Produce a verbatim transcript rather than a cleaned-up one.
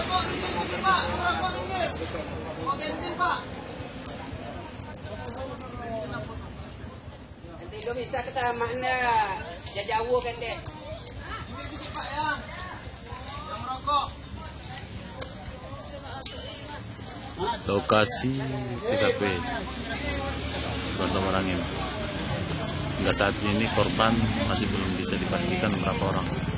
Nanti lo bisa ke mana? Dia jauh kan dek. Lokasi T K P Gonta Merangin. Hingga saat ini korban masih belum bisa dipastikan berapa orang.